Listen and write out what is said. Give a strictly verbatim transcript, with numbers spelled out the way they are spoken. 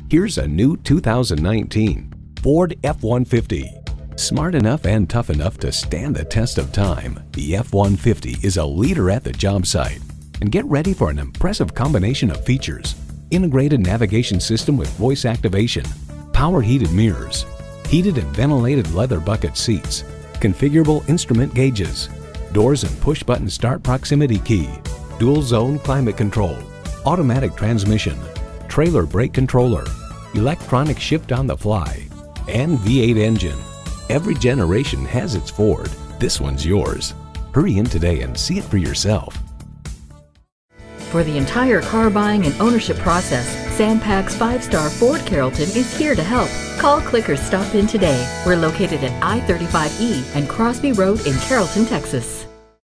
Here's a new two thousand nineteen Ford F one fifty. Smart enough and tough enough to stand the test of time, the F one fifty is a leader at the job site. And get ready for an impressive combination of features: integrated navigation system with voice activation, power heated mirrors, heated and ventilated leather bucket seats, configurable instrument gauges, doors and push-button start proximity key, dual zone climate control, automatic transmission, trailer brake controller, electronic shift on the fly, and V eight engine. Every generation has its Ford. This one's yours. Hurry in today and see it for yourself. For the entire car buying and ownership process, Sam Pack's five-star Ford Carrollton is here to help. Call, click, or stop in today. We're located at I thirty-five E and Crosby Road in Carrollton, Texas.